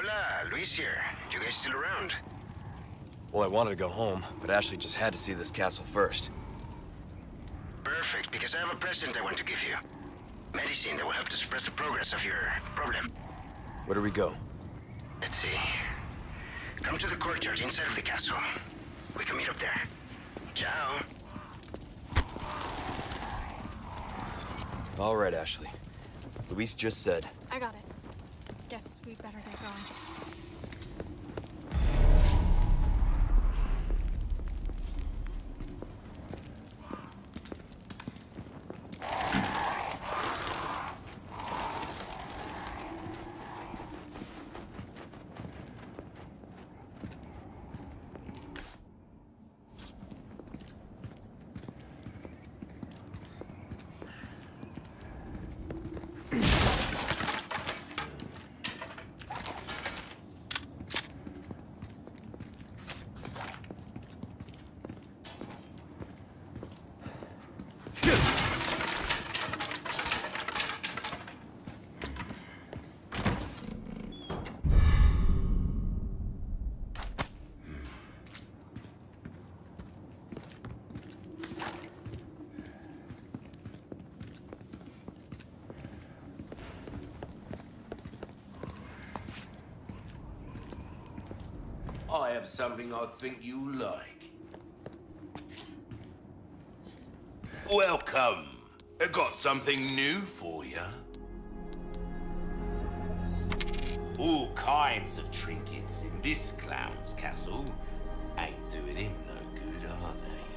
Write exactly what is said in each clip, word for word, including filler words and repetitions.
Hola, Luis here. You guys still around? Well, I wanted to go home, but Ashley just had to see this castle first. Perfect, because I have a present I want to give you. Medicine that will help to suppress the progress of your problem. Where do we go? Let's see. Come to the courtyard inside of the castle. We can meet up there. Ciao. All right, Ashley. Luis just said. I got it. Guess we better get going. I have something I think you like. Welcome. I got something new for you. All kinds of trinkets in this clown's castle. Ain't doing him no good, are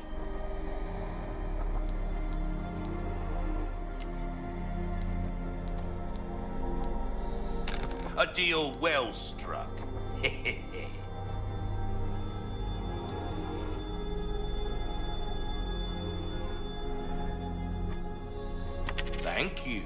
they? A deal well struck. Thank you.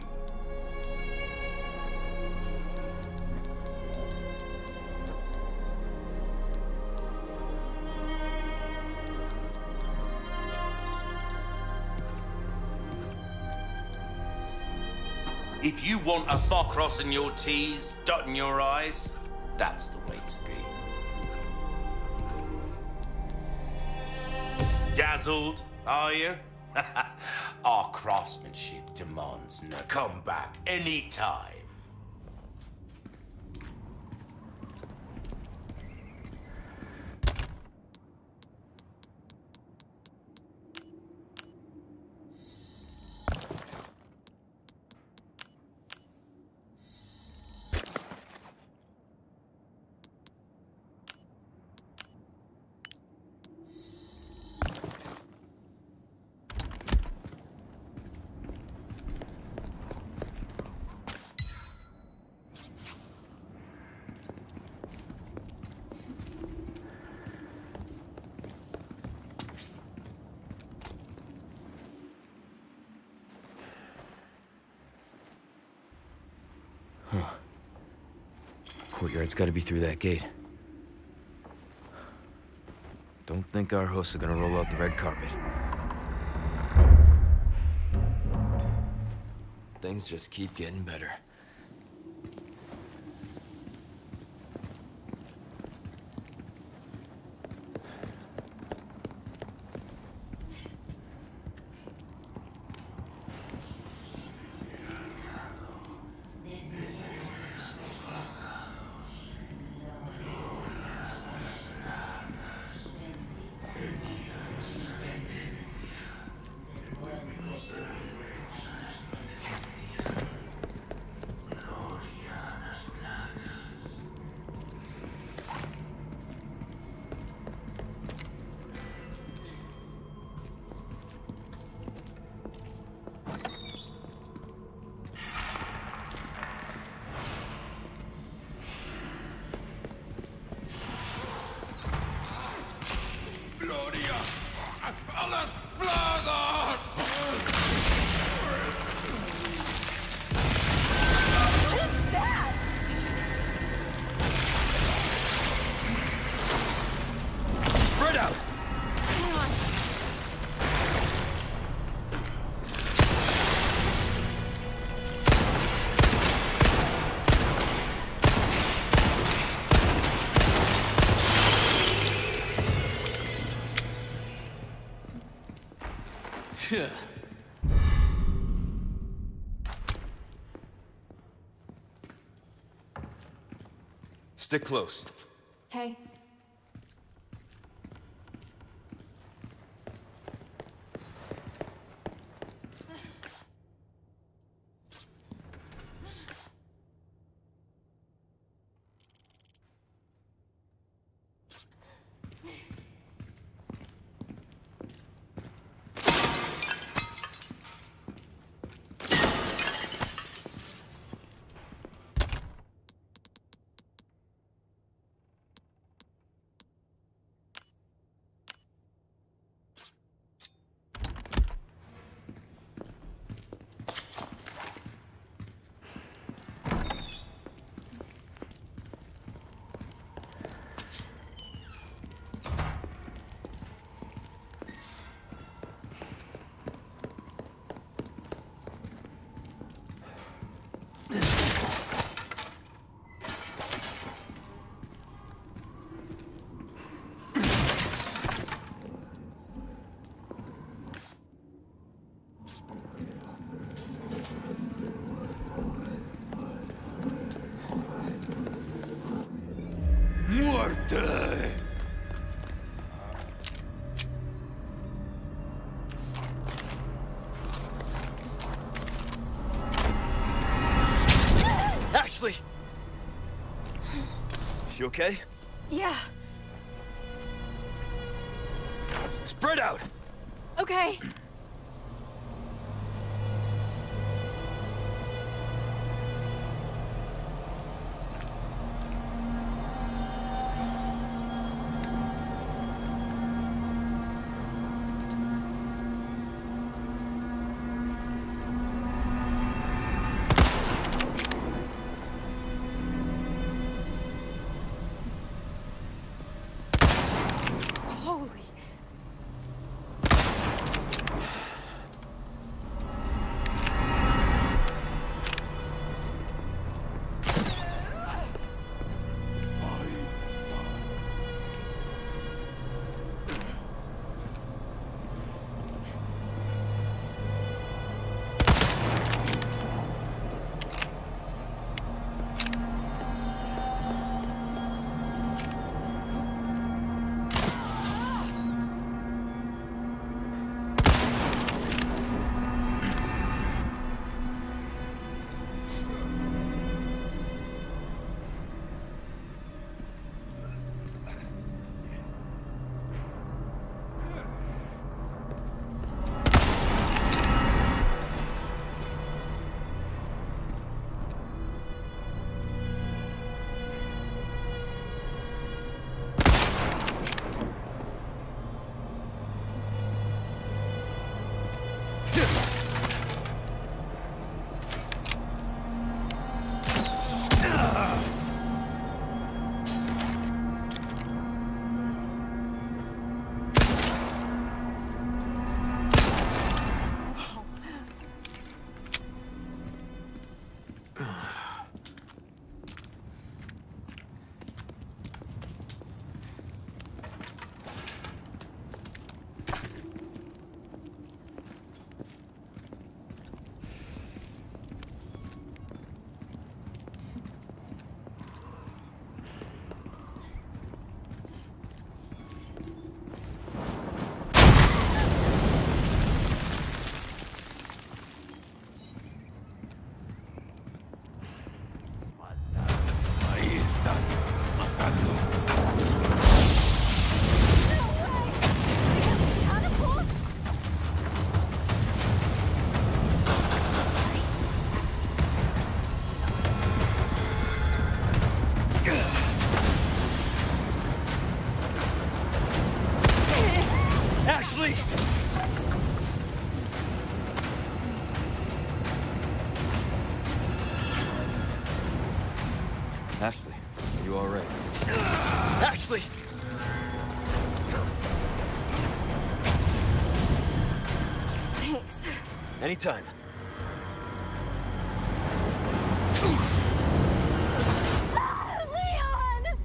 If you want a far crossing your T's, dotting your I's, that's the way to be. Dazzled, are you? Our craftsmanship demands no comeback anytime. Huh. Courtyard's gotta be through that gate. Don't think our hosts are gonna roll out the red carpet. Things just keep getting better. Stick close. Hey. Muerte! Ashley! You okay? Yeah. Spread out! Okay. Holy. Ahí están, matando. Ashley! Ashley, are you all right? Ashley! Thanks. Anytime. Leon!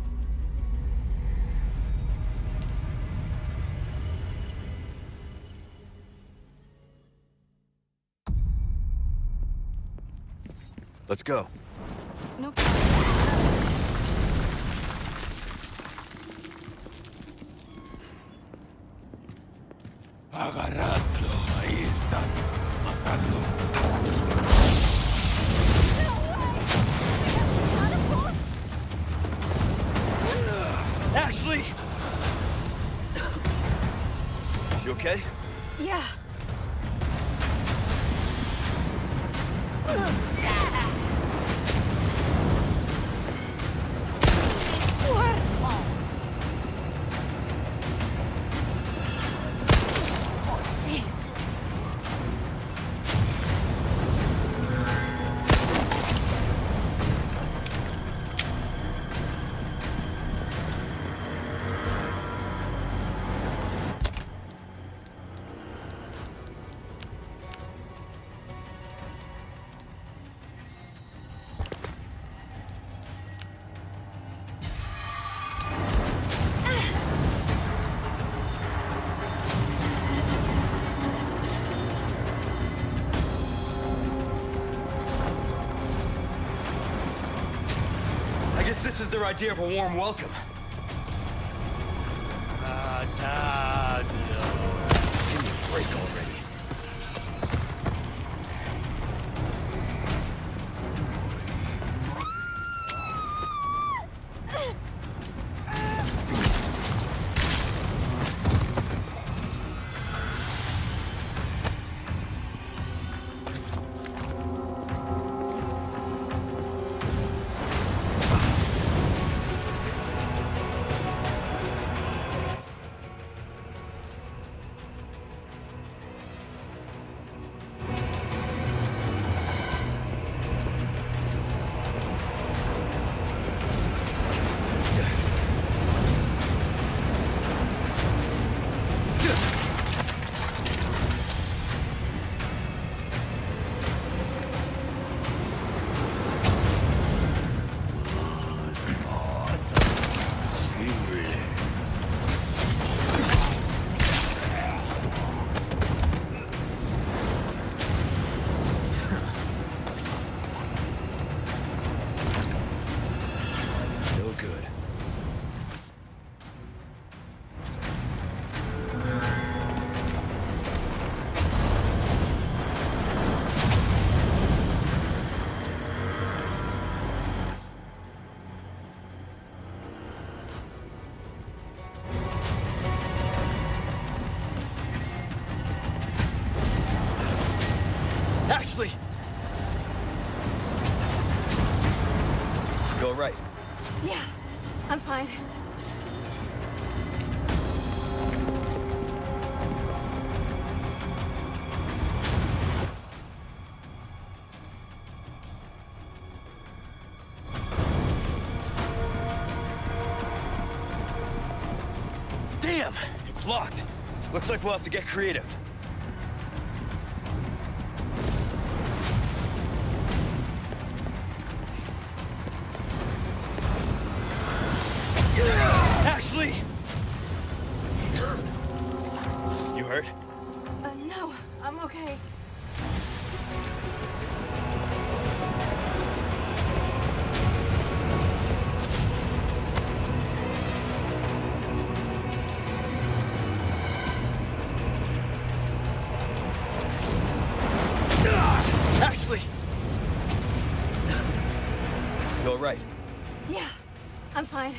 Let's go. No problem. Agarradlo. Ahí están. Matadlo. Ashley! You okay? Yeah. I guess this is their idea of a warm welcome. Give me a break already. No good. Ashley! You all right? Yeah. I'm fine. Damn! It's locked. Looks like we'll have to get creative. Ashley! You hurt? Uh, no, I'm okay. Ashley! You all right? Yeah. I'm fine.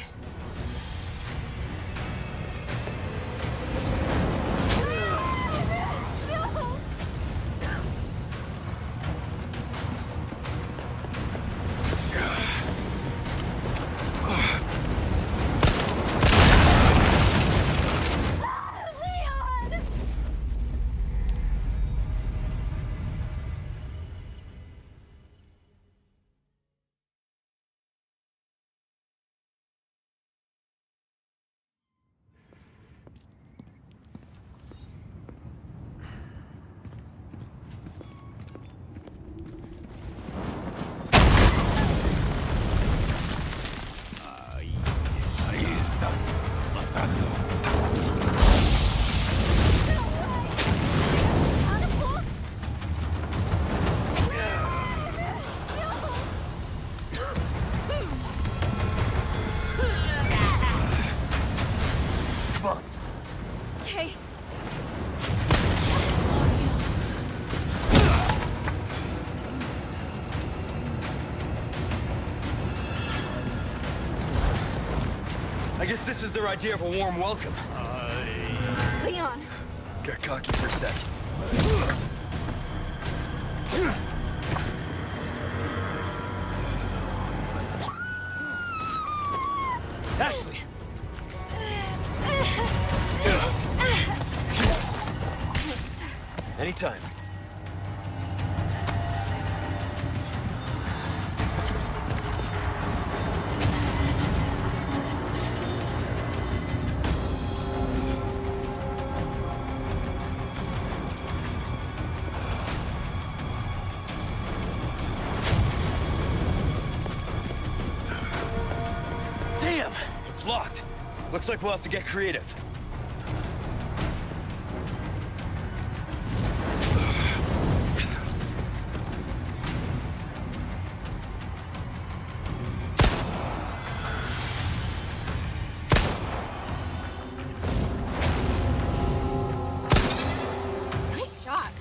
guess this is their idea of a warm welcome. Leon. Got cocky for a sec. Ashley! Anytime. Damn! It's locked. Looks like we'll have to get creative. Nice shot.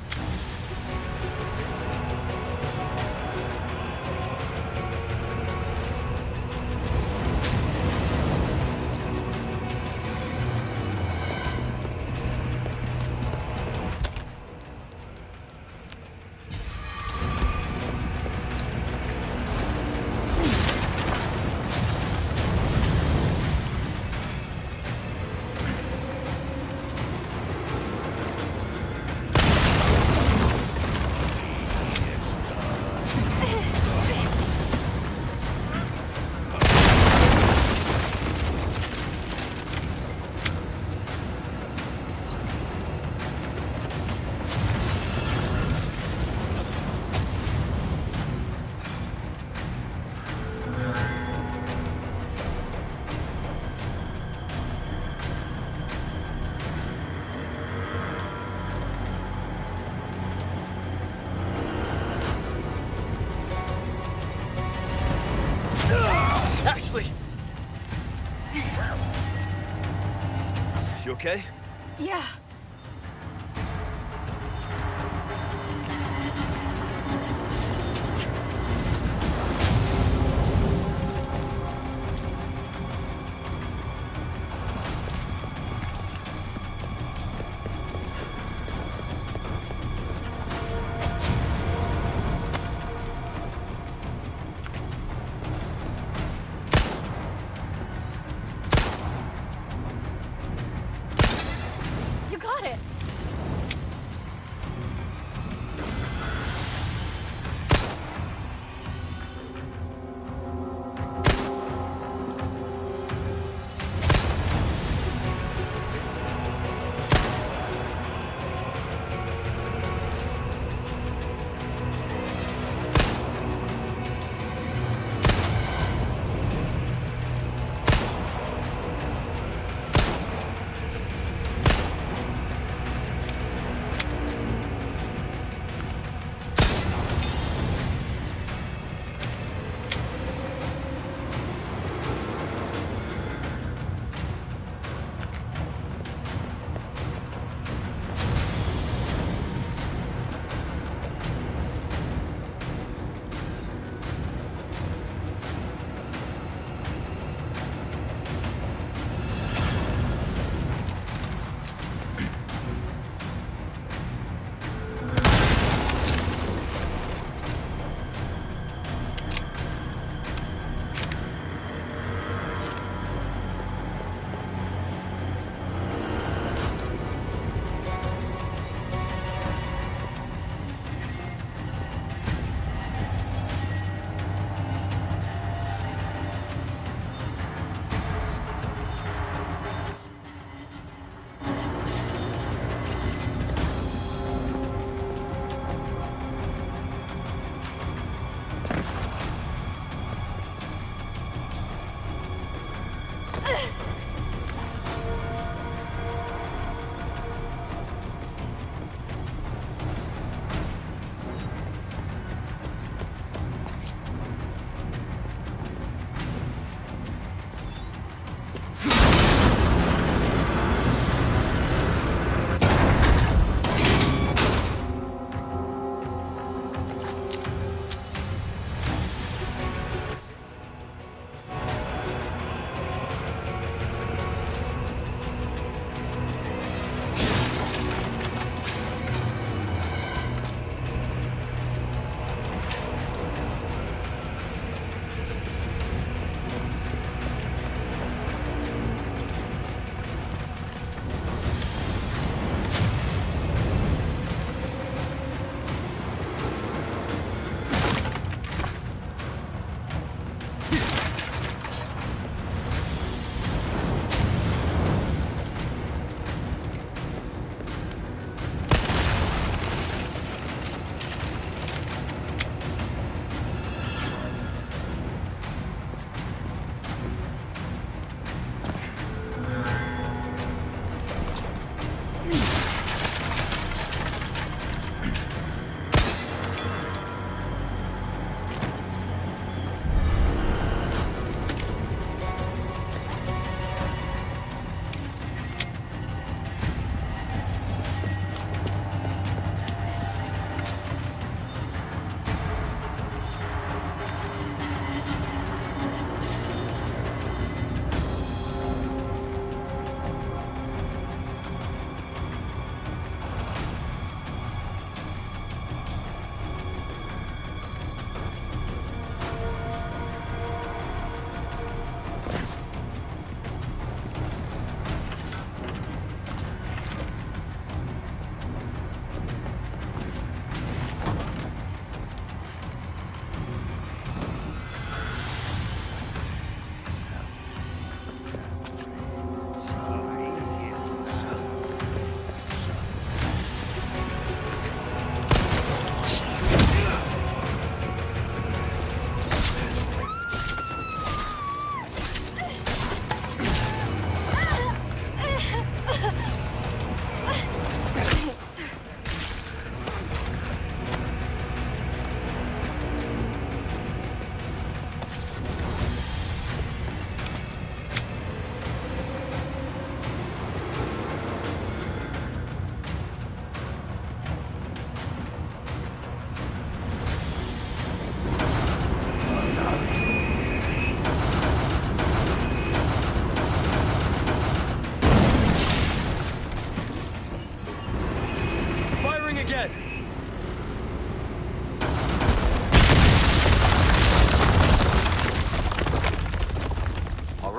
Ashley! You okay? Yeah.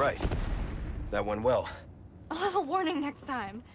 right. That went well. A little warning next time.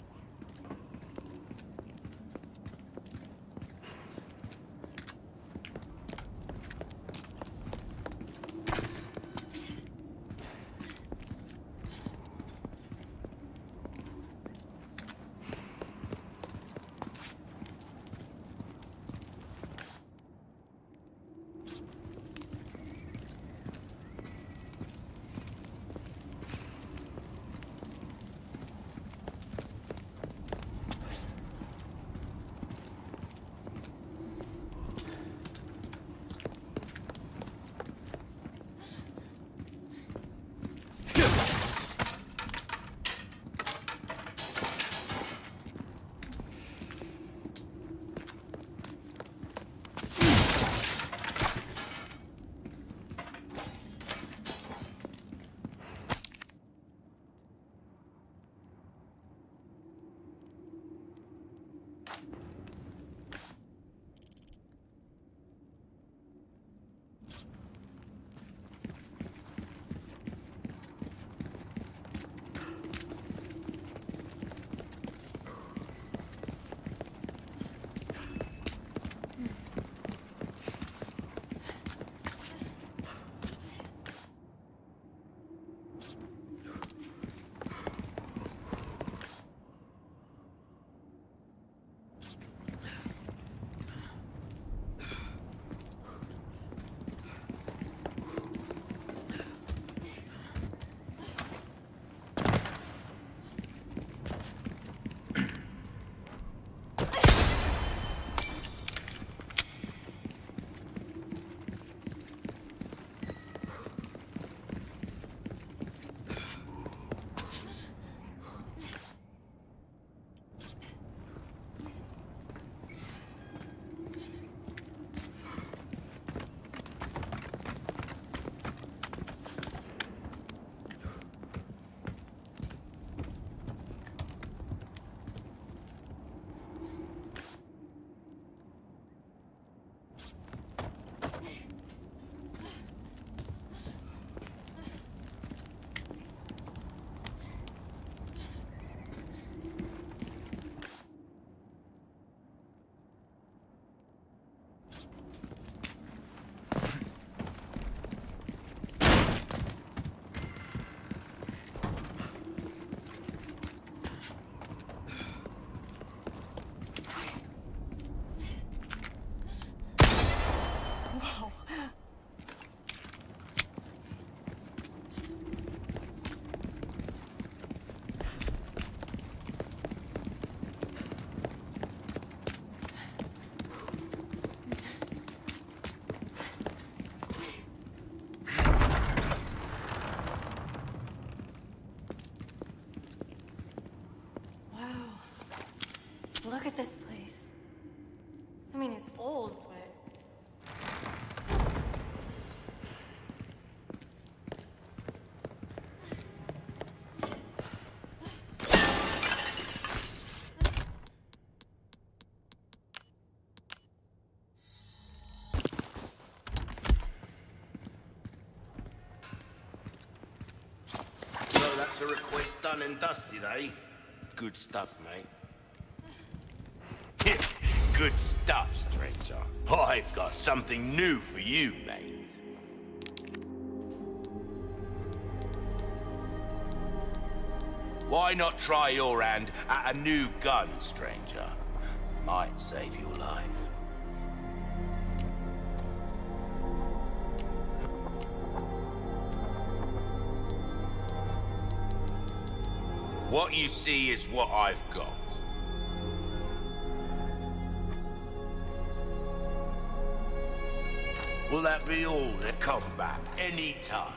Look at this place. I mean, it's old, but... So that's a request done and dusted, eh? Good stuff, mate. Good stuff, stranger. I've got something new for you, mate. Why not try your hand at a new gun, stranger? Might save your life. What you see is what I've got. Will that be all? Come back any time.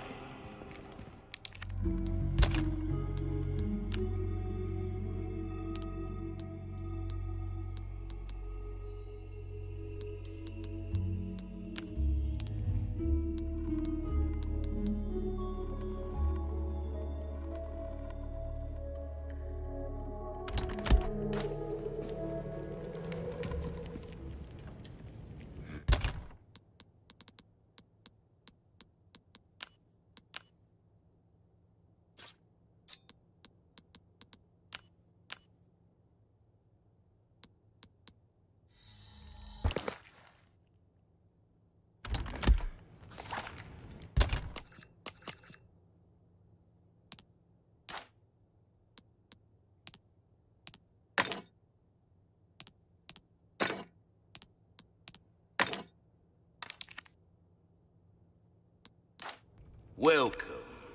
Welcome.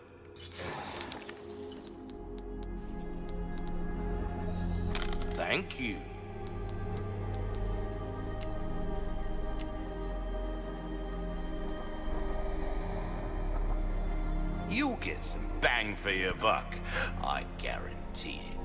Thank you. You'll get some bang for your buck, I guarantee it.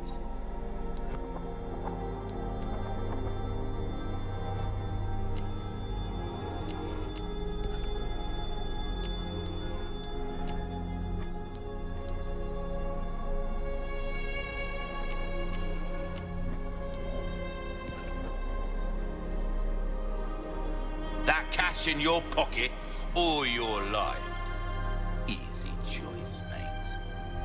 That cash in your pocket or your life? Easy choice, mate.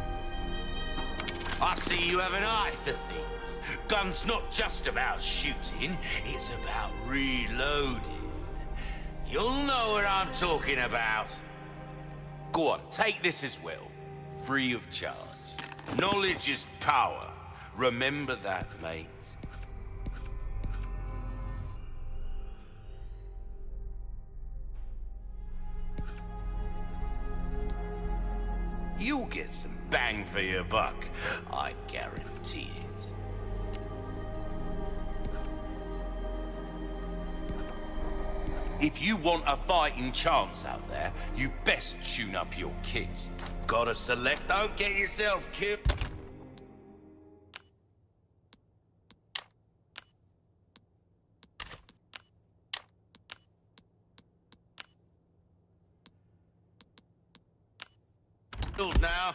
I see you have an eye for things. Gun's not just about shooting, it's about reloading. You'll know what I'm talking about. Go on, take this as well. Free of charge. Knowledge is power. Remember that, mate. You'll get some bang for your buck, I guarantee it. If you want a fighting chance out there, you best tune up your kit. Gotta select, don't get yourself killed. Now.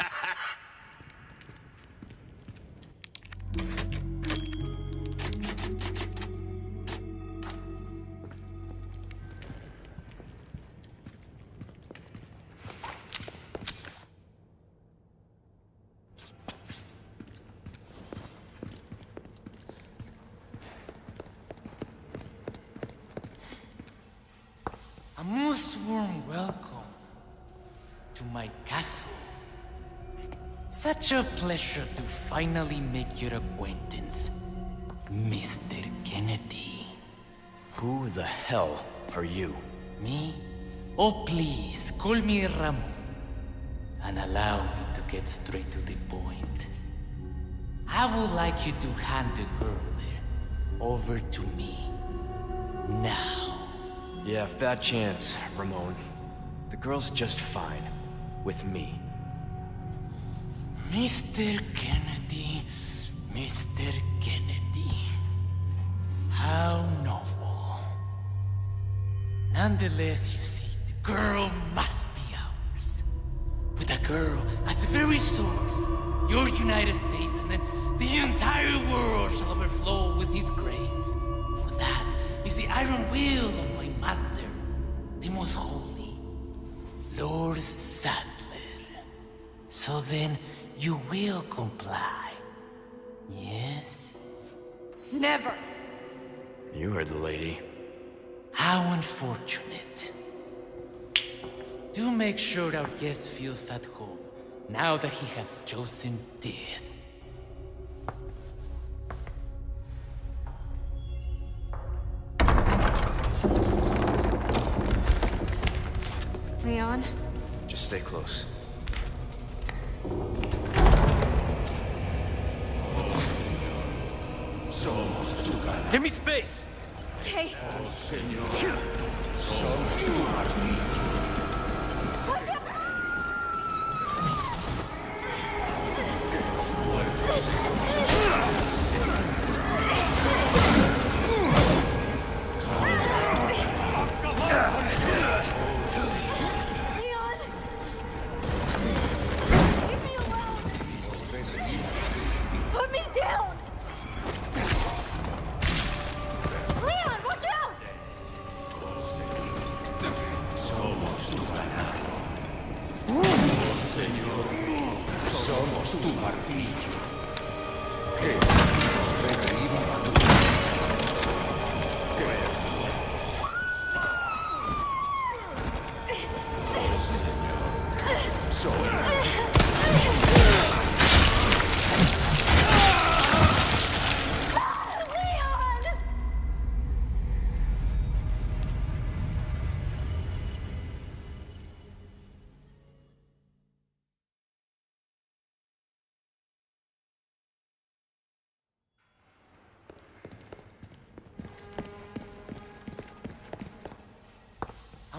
A most warm welcome to my castle. Such a pleasure to finally make your acquaintance, Mister Kennedy. Who the hell are you? Me? Oh, please, call me Ramon. And allow me to get straight to the point. I would like you to hand the girl there over to me. Now. Yeah, fat chance, Ramon. The girl's just fine. With me. Mister Kennedy, Mister Kennedy. How novel. Nonetheless, you see, the girl must be ours. With a girl as the very source, your United States and then the entire world shall overflow with his grace. For that is the iron will of my master, the most holy, Lord Sadler. So then, you will comply, yes? Never. You heard the lady. How unfortunate. Do make sure our guest feels at home, now that he has chosen death. Leon? Just stay close. Somos tu canal. Give me space! Okay. Oh, Señor. Somos tu Martín. Somos tu martillo. Que nos reviva tu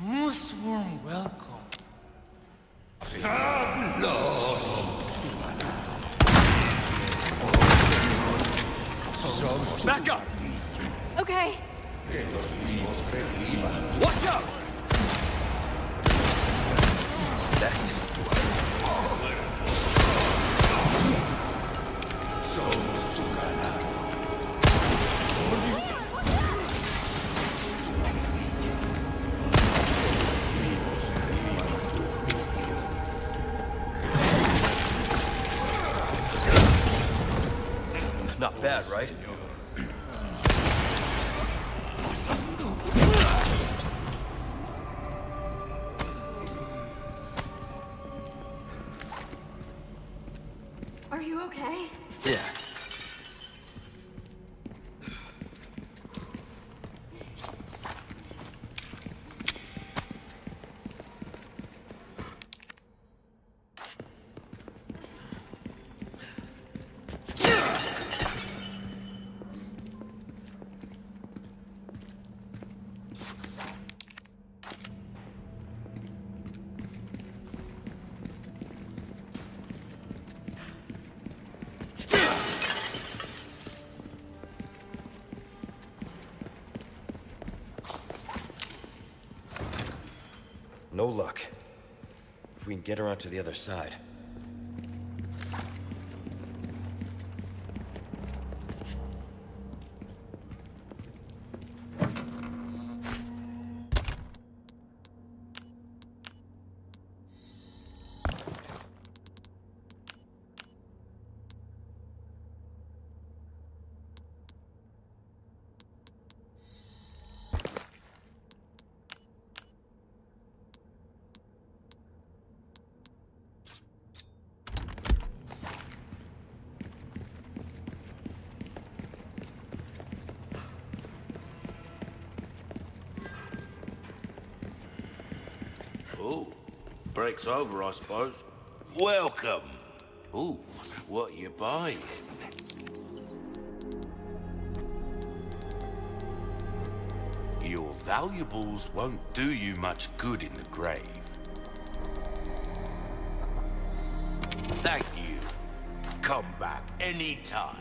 most warm welcome. Back up! Okay. Watch out! Next. Not bad, right? Are you okay? Yeah. No luck. If we can get around to the other side. Oh, break's over, I suppose. Welcome. Ooh, what you buying? Your valuables won't do you much good in the grave. Thank you. Come back anytime.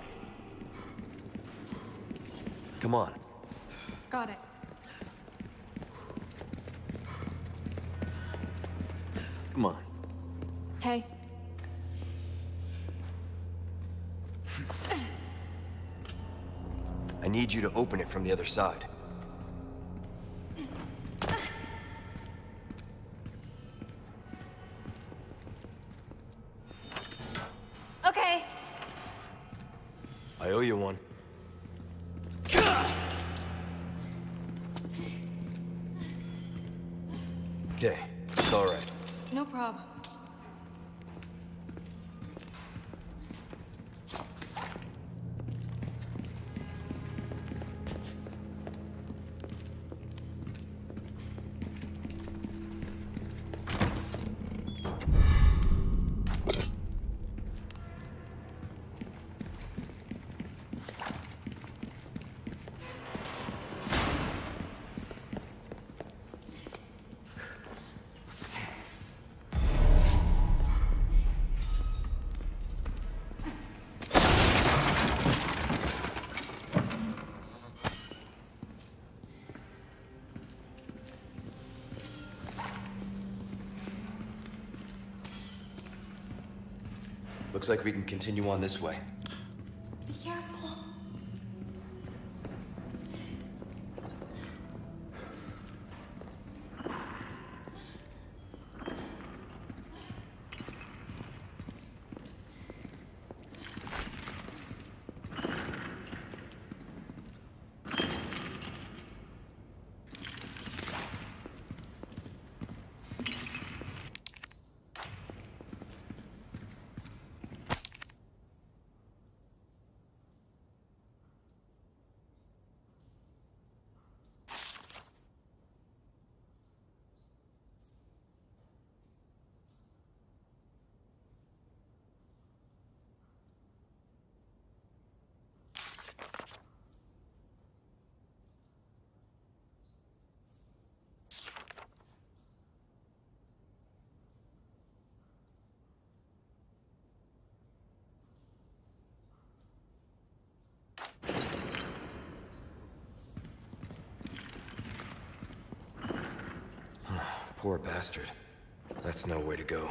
Come on. Got it. Come on. Hey. I need you to open it from the other side. Okay. I owe you one. Okay, it's all right. No problem. Looks like we can continue on this way. Be careful. Poor bastard. That's no way to go.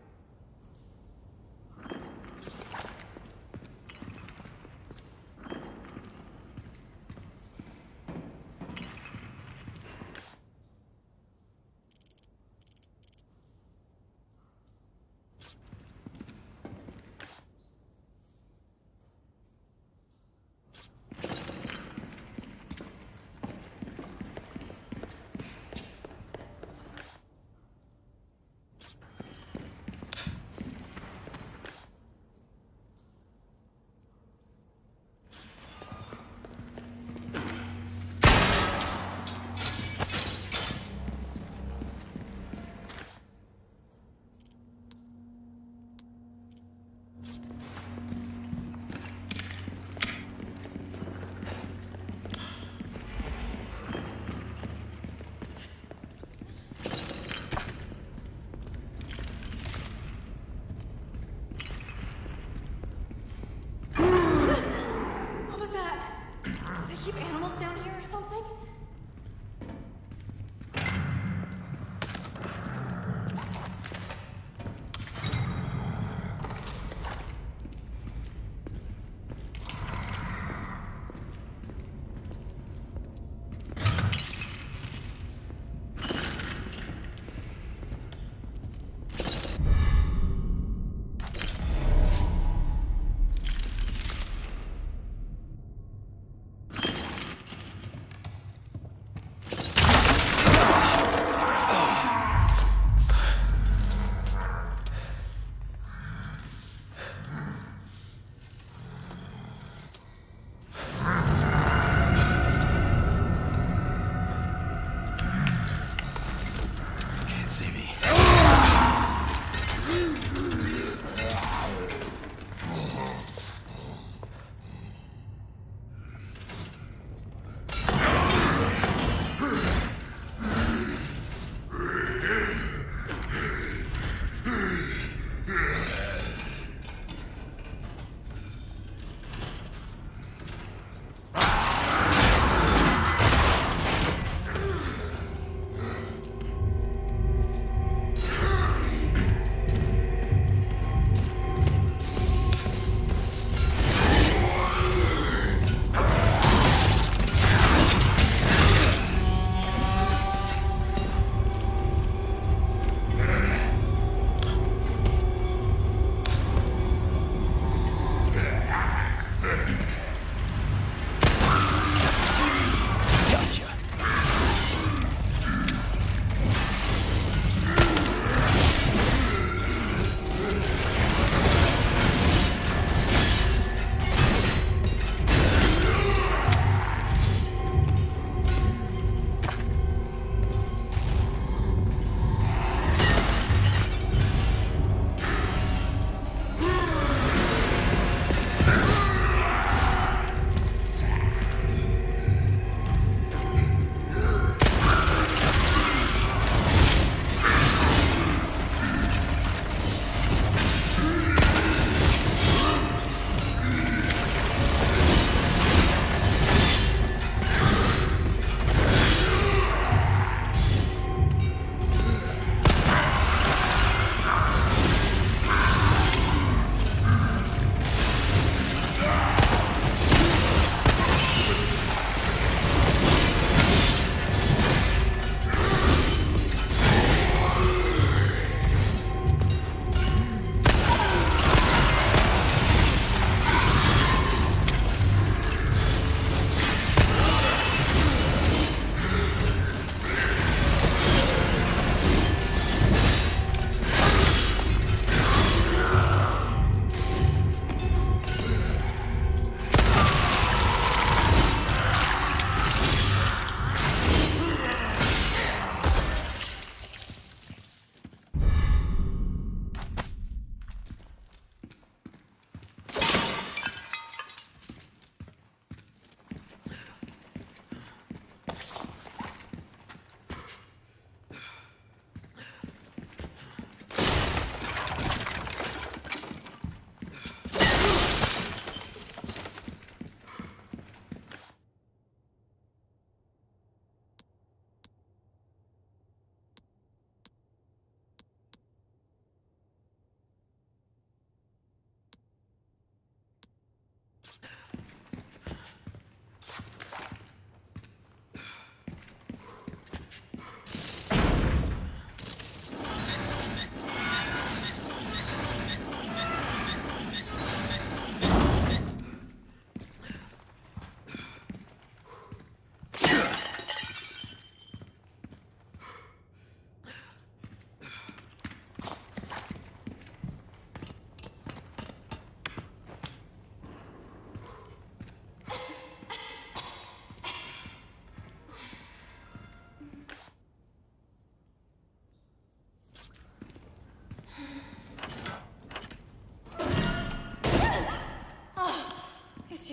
Keep animals down here or something?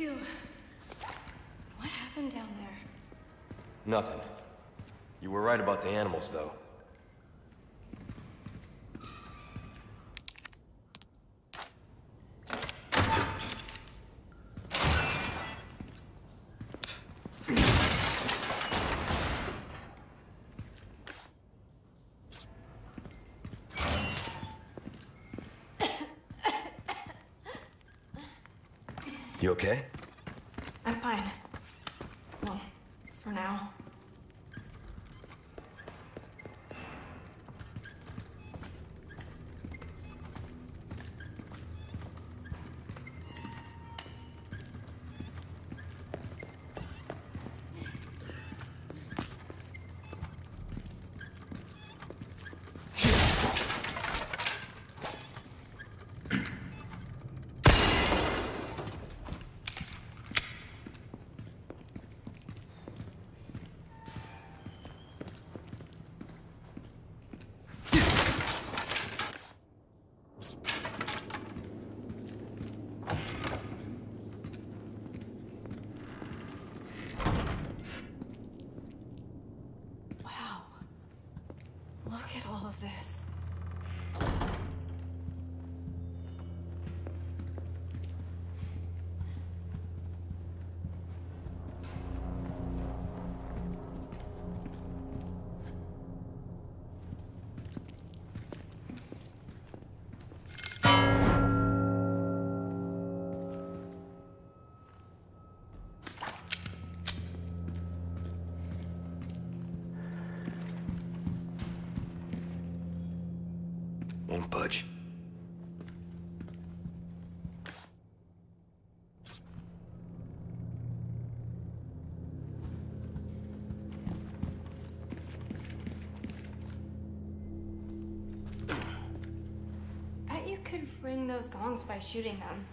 Phew. What happened down there? Nothing. You were right about the animals, though. You okay? I'm fine. Well, for now. Look at all of this. Won't budge. Bet you could ring those gongs by shooting them.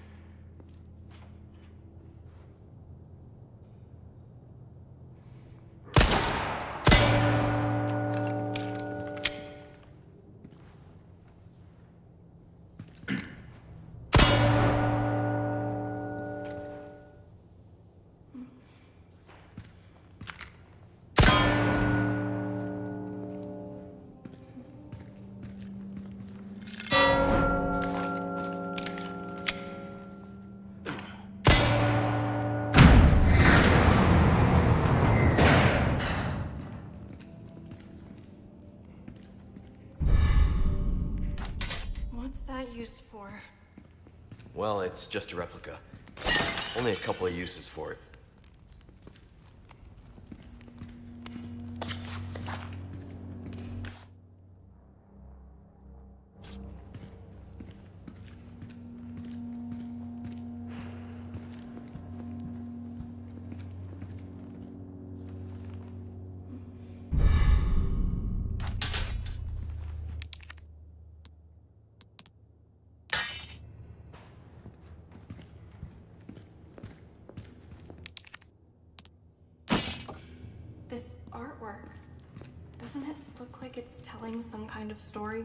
What's that used for? Well, it's just a replica. Only a couple of uses for it. This artwork, doesn't it look like it's telling some kind of story?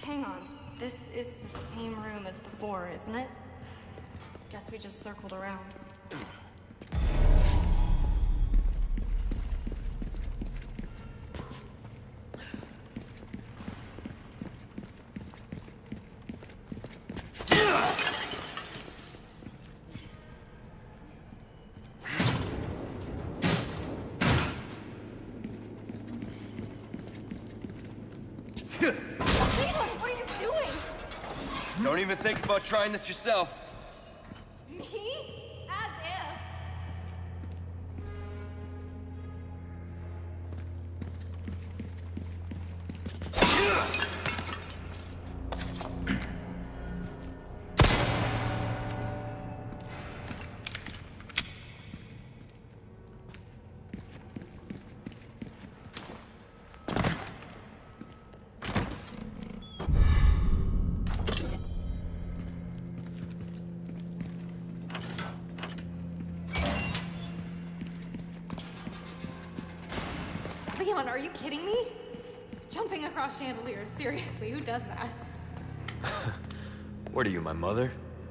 Hang on. This is the same room as before, isn't it? Guess we just circled around. Don't even think about trying this yourself. Me? As if. Leon, are you kidding me? Jumping across chandeliers, seriously, who does that? What are you, my mother?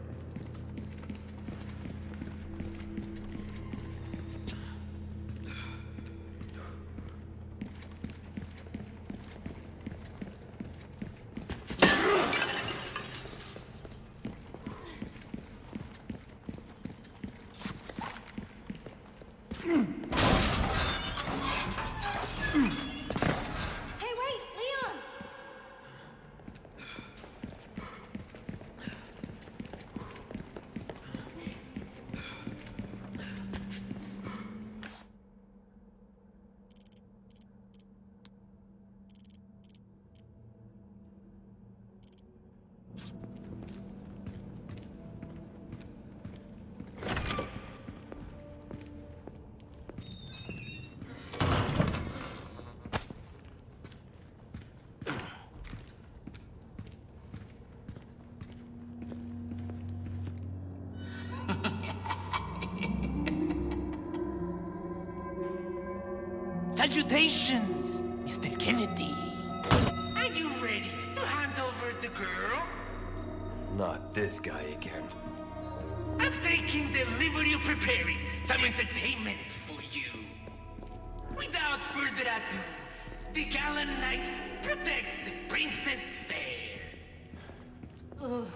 Salutations, Mister Kennedy. Are you ready to hand over the girl? Not this guy again. I'm taking the liberty of preparing some entertainment for you. Without further ado, the gallant knight protects the Princess Fair. Ugh.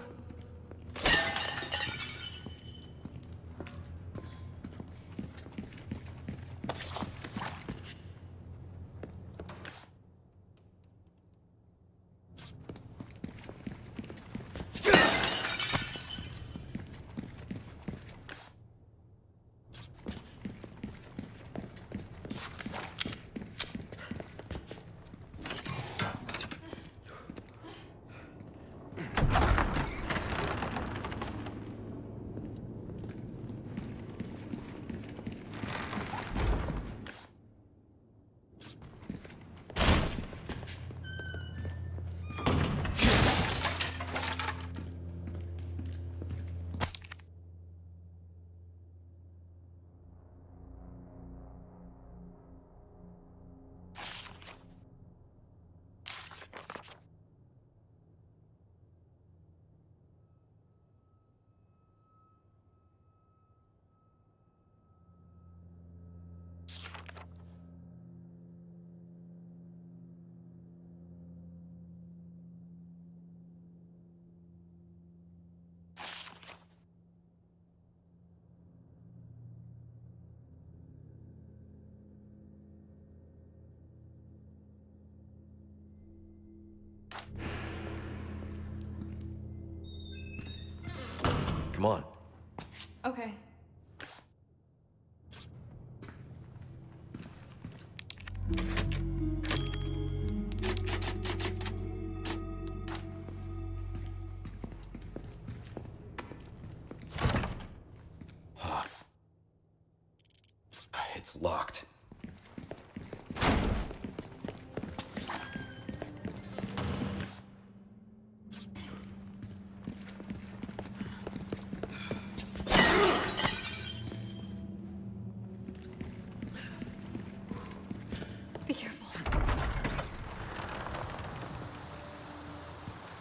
Come on. Okay. Huh. It's locked. Be careful.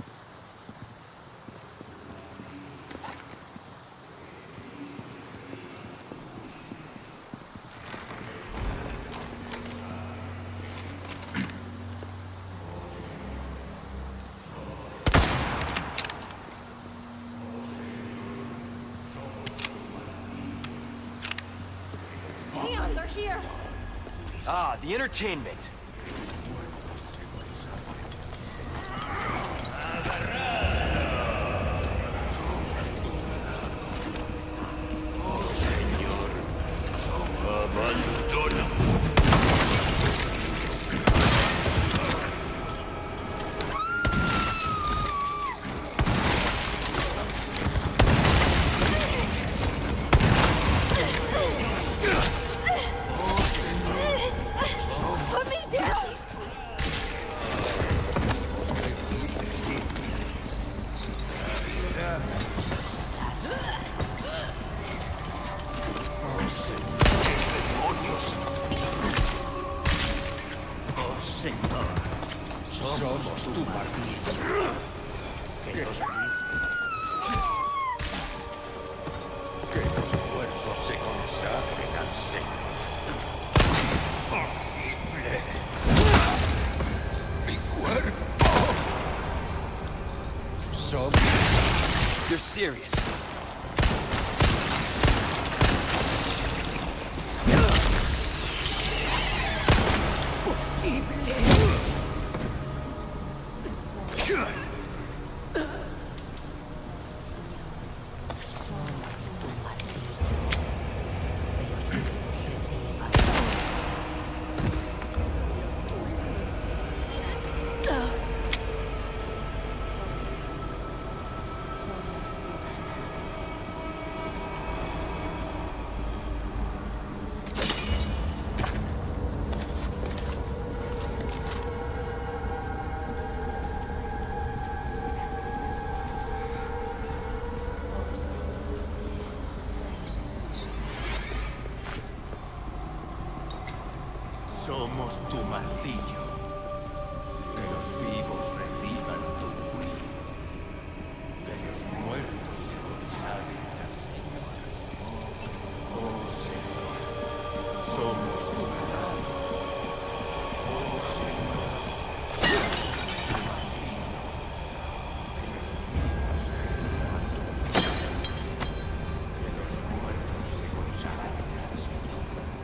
here? Ah, the entertainment. Put me down! Oh, Señor, somos tu partido. Que los que los cuerpos se consagren al Señor. ¡Posible! ¡Mi cuerpo! Somos... You're serious. Somos tu martillo. Que los vivos reciban tu juicio. Que los muertos se consagren al Señor. Oh Señor, somos tu ganado. Oh Señor, somos tu martillo. Que los vivos reciban tu juicio. Que los muertos se consagren al Señor.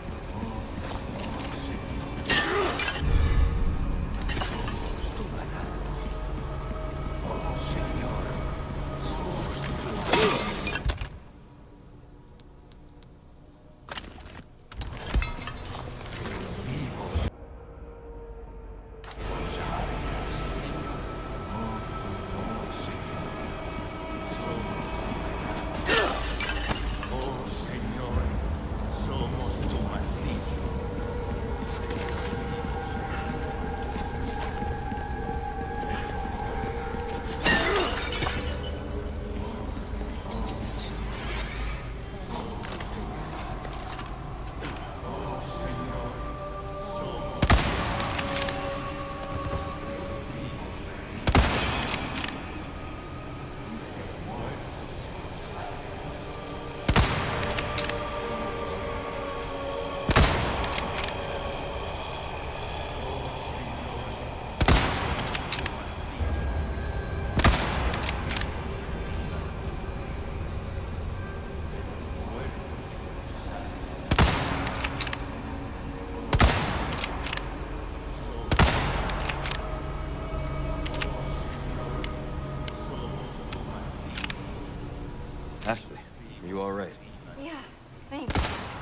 Ashley, are you all right? Yeah, thanks.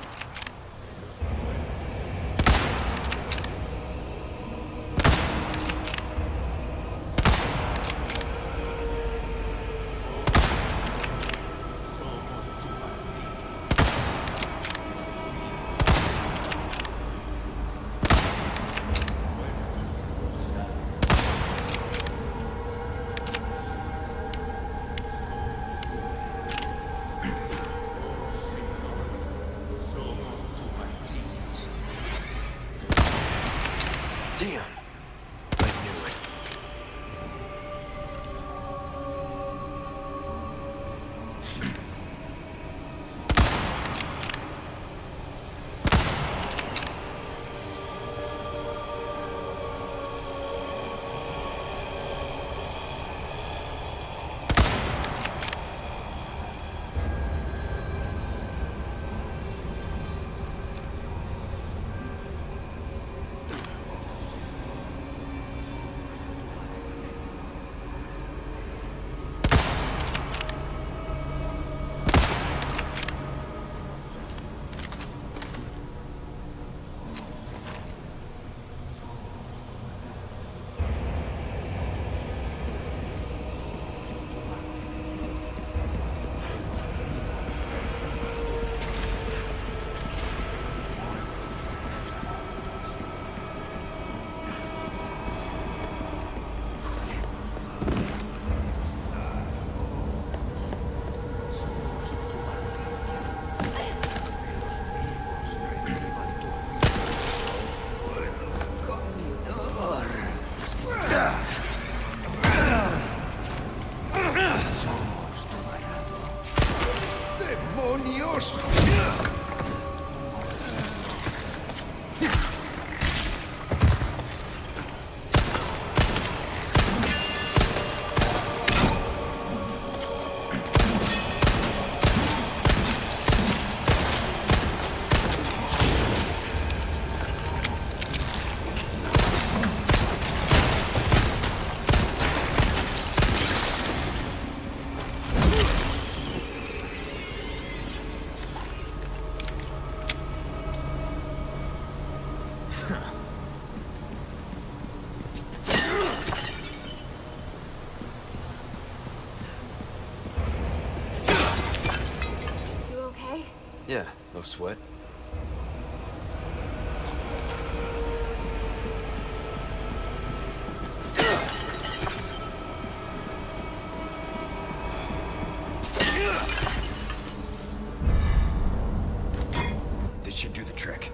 Damn. I knew it. sweat. This should do the trick.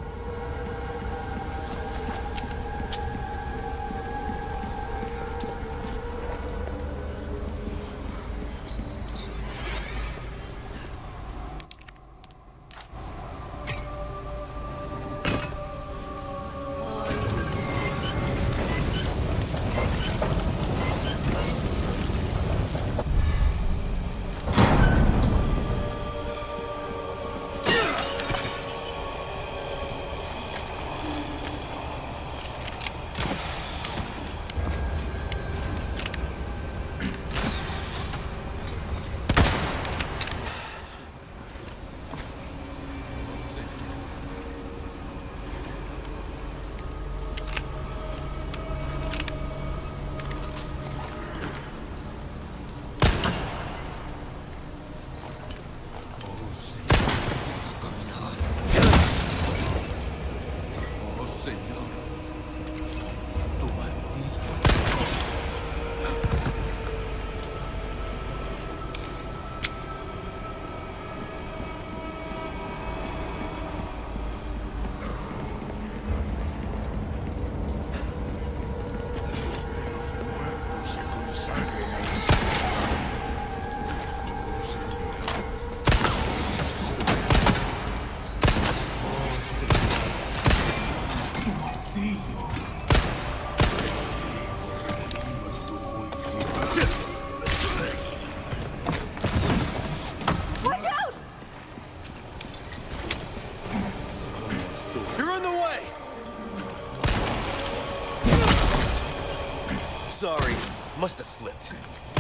Sorry, must have slipped.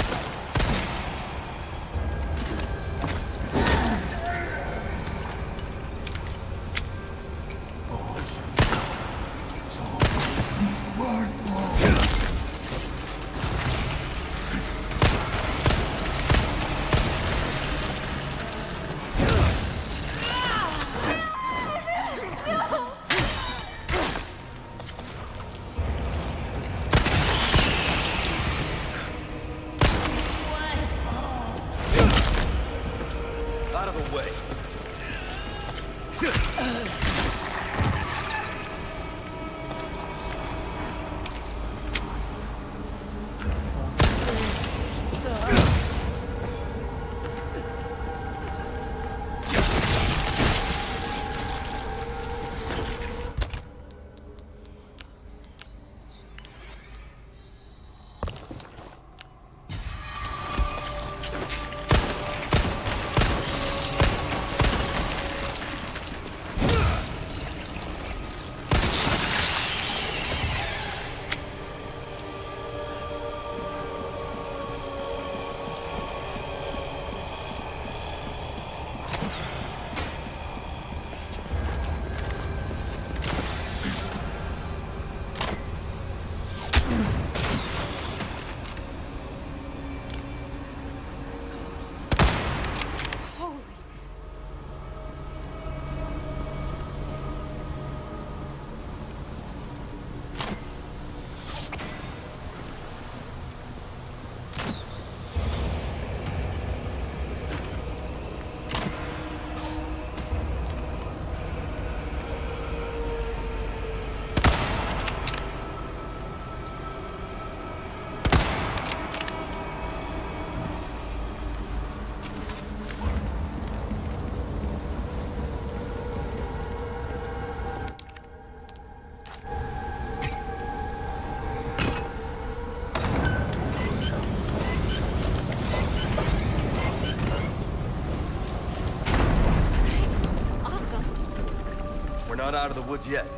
Not out of the woods yet.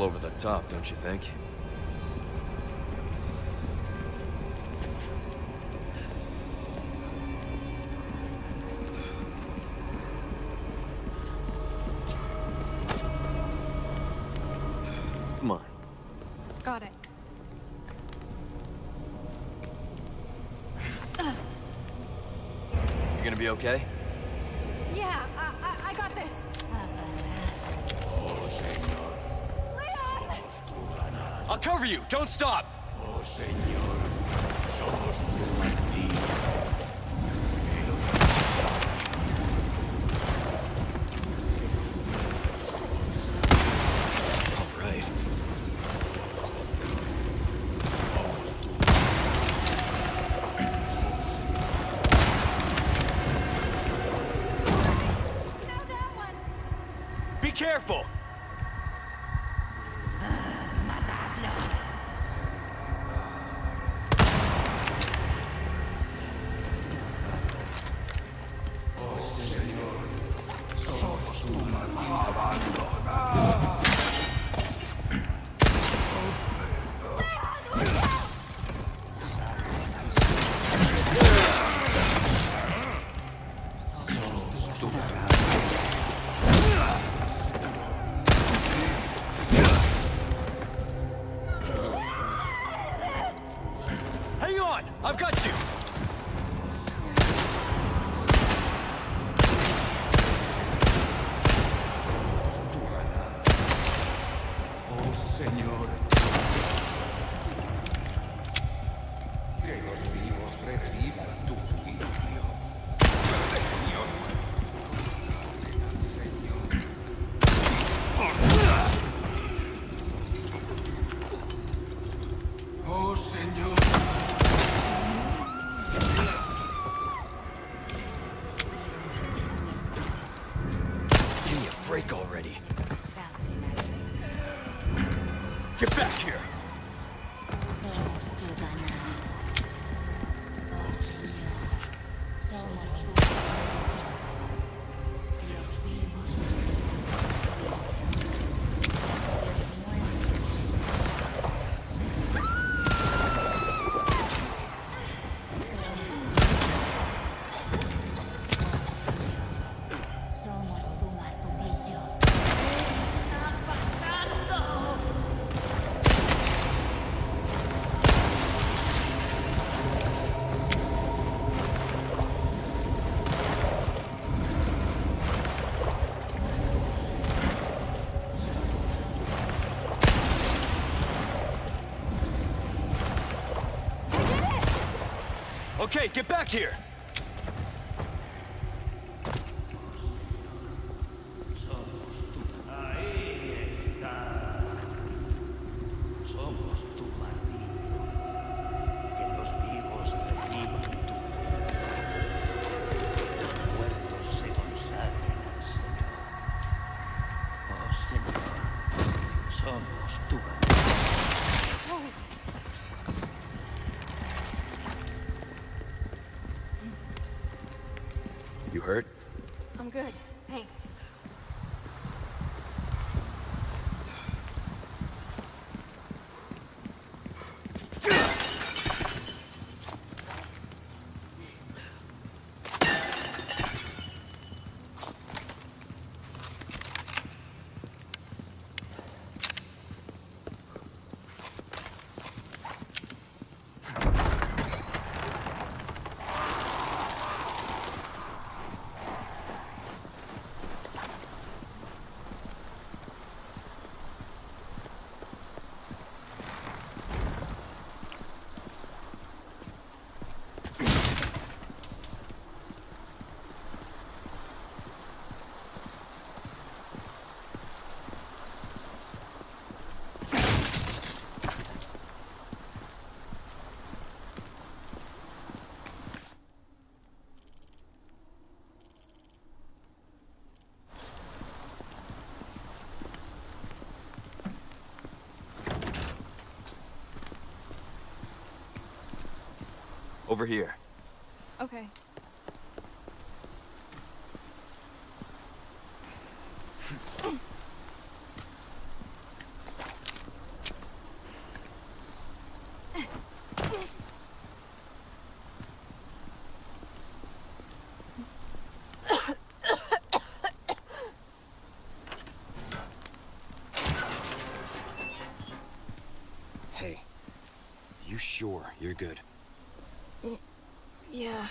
little over the top, don't you think? Come on. Got it. You gonna be okay? Yeah, I, I, I got this. Leon! I'll cover you! Don't stop! Oh, Señor, somos tu maldito. All right. Now that one! Be careful! Hang on! I've got you! Oh, Señor. Que los vivos reciban tu juicio. Señor. Oh, Señor. Give me a break already. Get back here! Somos tu martillo. ¿Qué está pasando? Okay, get back here! Ahí está. Somos tu martillo. Que los vivos reciban tu juicio. Los muertos se consagren al Señor. Oh, Señor, somos tu martillo. You hurt? I'm good, thanks. Over here. Okay. you're good. Y yeah.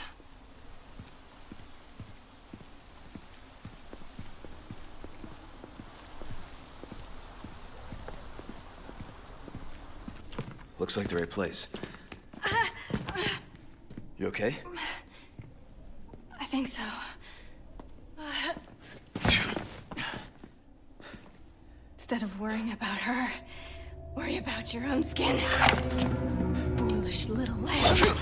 Looks like the right place. You okay? I think so. Instead of worrying about her, worry about your own skin. Foolish little lamb.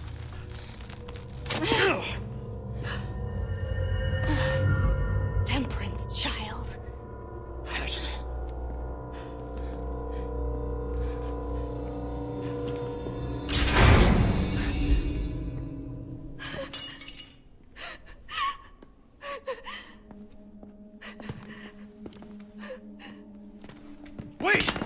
Temperance, child. Wait!